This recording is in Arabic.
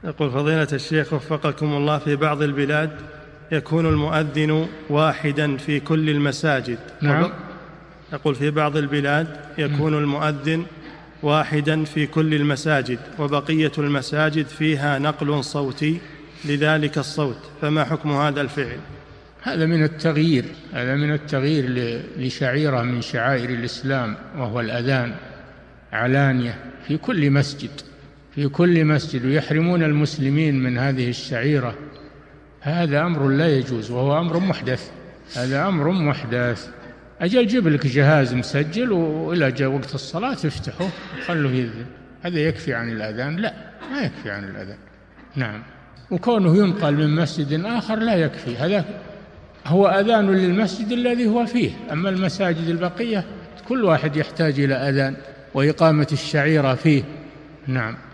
يقول فضيلة الشيخ وفقكم الله، في بعض البلاد يكون المؤذن واحدا في كل المساجد. نعم. يقول في بعض البلاد يكون المؤذن واحدا في كل المساجد وبقية المساجد فيها نقل صوتي لذلك الصوت، فما حكم هذا الفعل؟ هذا من التغيير، لشعيرة من شعائر الإسلام، وهو الأذان علانية في كل مسجد، ويحرمون المسلمين من هذه الشعيرة. هذا أمر لا يجوز، وهو أمر محدث. أجل جيب لك جهاز مسجل وإلى جاء وقت الصلاة تفتحه خلوه يذن، هذا يكفي عن الأذان؟ لا، ما يكفي عن الأذان. نعم. وكونه ينقل من مسجد آخر لا يكفي، هذا هو أذان للمسجد الذي هو فيه. أما المساجد البقية كل واحد يحتاج إلى أذان وإقامة الشعيرة فيه. نعم.